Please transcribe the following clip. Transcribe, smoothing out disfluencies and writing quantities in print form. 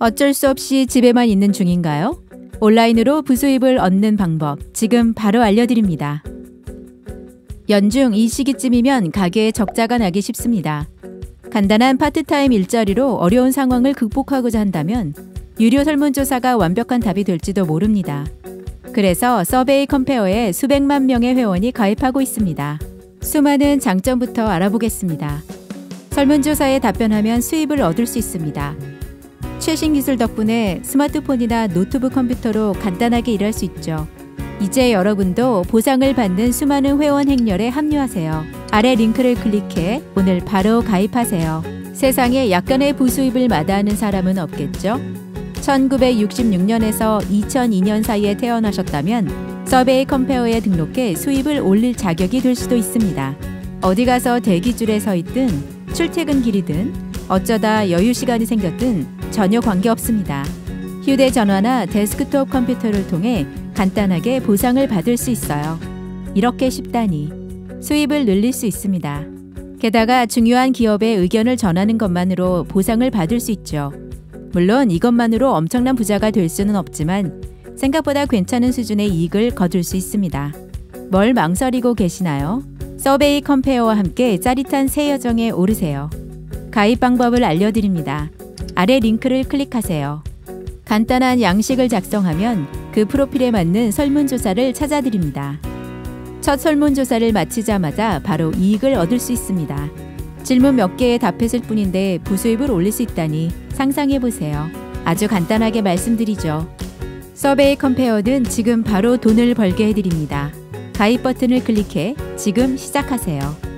어쩔 수 없이 집에만 있는 중인가요? 온라인으로 부수입을 얻는 방법 지금 바로 알려드립니다. 연중 이 시기쯤이면 가게에 적자가 나기 쉽습니다. 간단한 파트타임 일자리로 어려운 상황을 극복하고자 한다면 유료 설문조사가 완벽한 답이 될지도 모릅니다. 그래서 서베이 컴페어에 수백만 명의 회원이 가입하고 있습니다. 수많은 장점부터 알아보겠습니다. 설문조사에 답변하면 수입을 얻을 수 있습니다. 최신 기술 덕분에 스마트폰이나 노트북 컴퓨터로 간단하게 일할 수 있죠. 이제 여러분도 보상을 받는 수많은 회원 행렬에 합류하세요. 아래 링크를 클릭해 오늘 바로 가입하세요. 세상에 약간의 부수입을 마다하는 사람은 없겠죠? 1966년에서 2002년 사이에 태어나셨다면 서베이 컴페어에 등록해 수입을 올릴 자격이 될 수도 있습니다. 어디 가서 대기줄에 서 있든 출퇴근 길이든 어쩌다 여유 시간이 생겼든 전혀 관계없습니다. 휴대전화나 데스크톱 컴퓨터를 통해 간단하게 보상을 받을 수 있어요. 이렇게 쉽다니 수입을 늘릴 수 있습니다. 게다가 중요한 기업의 의견을 전하는 것만으로 보상을 받을 수 있죠. 물론 이것만으로 엄청난 부자가 될 수는 없지만 생각보다 괜찮은 수준의 이익을 거둘 수 있습니다. 뭘 망설이고 계시나요? 서베이 컴페어와 함께 짜릿한 새 여정에 오르세요. 가입 방법을 알려드립니다. 아래 링크를 클릭하세요. 간단한 양식을 작성하면 그 프로필에 맞는 설문조사를 찾아드립니다. 첫 설문조사를 마치자마자 바로 이익을 얻을 수 있습니다. 질문 몇 개에 답했을 뿐인데 부수입을 올릴 수 있다니 상상해보세요. 아주 간단하게 말씀드리죠. 서베이 컴페어는 지금 바로 돈을 벌게 해드립니다. 가입 버튼을 클릭해 지금 시작하세요.